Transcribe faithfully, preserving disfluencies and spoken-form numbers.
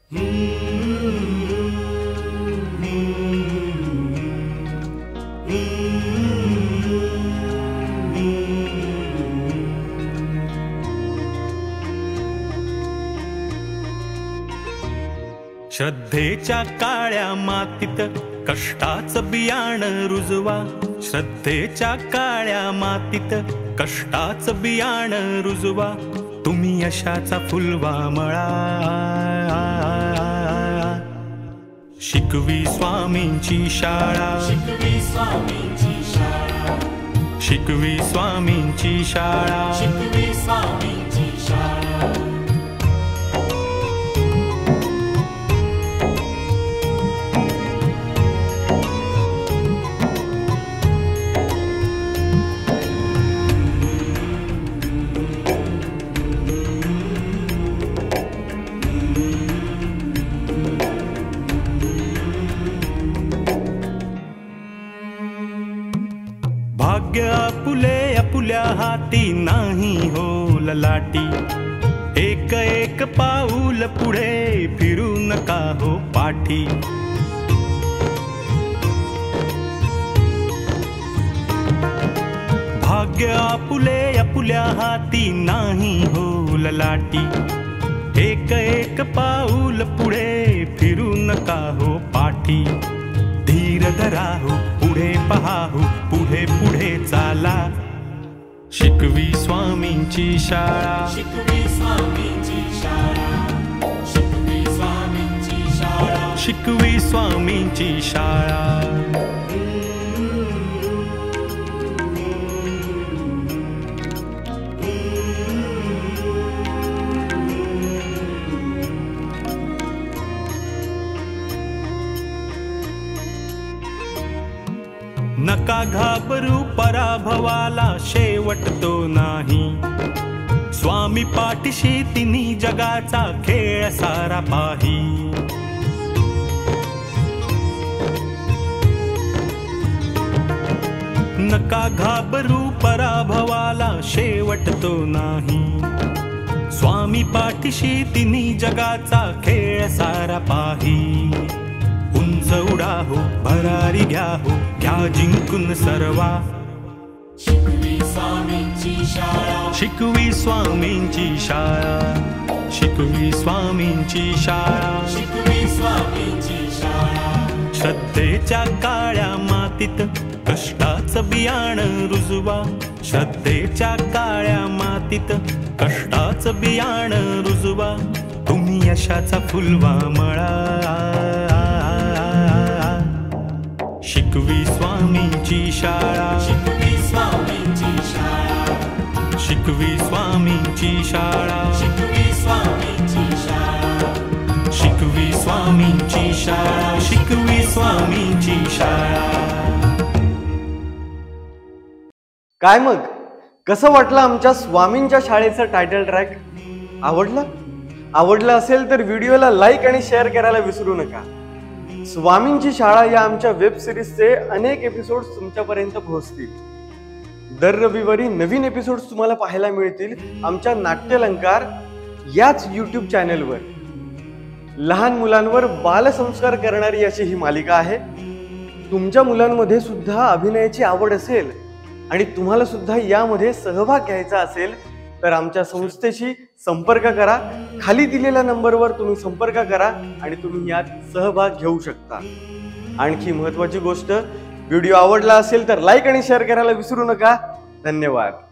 श्रद्धेच्या काळ्या मातीत कष्टाचं बियाणं रुजवा, श्रद्धेच्या काळ्या मातीत कष्टाचं बियाणं रुजवा, तुम्ही यशाचा फुलवा मळा। शिकवी स्वामींची शाळा, शिकवी स्वामींची शाळा, शिकवी स्वामींची शाळा, शिकवी स्वामींची शाळा। भाग्य आपुले आपुल्या हाती नाही हो ललाटी, एक एक पाऊल पुढे फिरू नका हो पाठी। भाग्य आपुले आपुल्या हाती नाही हो ललाटी, एक एक पाऊल पुढे फिरू नका हो पाठी। धीर धरा हो, पुढे पहा हो, पुढे पुढे चाला, शिकवी स्वामींची शाळा, शिकवी स्वामींची शाळा, शिकवी स्वामींची शाळा, शिकवी स्वामींची शाळा। नका घाबरू पराभवाला, शेवट तो नाही, स्वामी पाठीशी तिन्ही जगाचा खेळ सारा पाही। नका घाबरू पराभवाला, शेवट तो नाही, स्वामी पाठीशी तिन्ही जगाचा खेळ सारा पाही। उंच उडा हो, भरारी घ्या हो, घ्या जिंकून सर्वा, शिकवी स्वामींची शाळा, शिकवी स्वामींची शाळा, शिकवी स्वामींची शाळा, शिकवी स्वामींची शाळा। श्रद्धेच्या काळ्या मातीत कष्टाचं बियाणं रुजवा, श्रद्धेच्या काळ्या मातीत कष्टाचं बियाणं रुजवा, तुम्ही यशाचा फुलवा मळा। शिकवी स्वामींची शाळा, शिकवी स्वामींची शाळा, शिकवी स्वामींची शाळा, शिकवी स्वामींची शाळा, शिकवी स्वामींची शाळा, शिकवी स्वामींची शाळा। काय मग कसं वाटलं आमच्या स्वामींच्या शाळेचं टायटल ट्रॅक? आवडलं? आवडलं असेल तर व्हिडिओला लाईक आणि शेअर करायला विसरू नका। स्वामींची शाळा या आमच्या वेब सिरीजचे अनेक एपिसोड्स तुमच्यापर्यंत पोहोचतील। दर रविवारी नवीन एपिसोड्स तुम्हाला पाहायला मिळतील आमच्या नाट्यलंकार याच यूट्यूब चॅनलवर। लहान मुलांवर बालसंस्कार करणारी अशी ही मालिका आहे। तुमच्या मुलांमध्ये सुद्धा अभिनयाची आवड असेल आणि तुम्हाला सुद्धा यामध्ये सहभाग घ्यायचा असेल तर आमच्या संस्थेशी संपर्क करा। खाली दिलेल्या नंबरवर तुम्ही संपर्क करा आणि तुम्ही यात सहभाग घेऊ शकता। आणखी महत्त्वाची गोष्ट, व्हिडिओ आवडला असेल तर लाईक आणि शेअर करायला विसरू नका। धन्यवाद।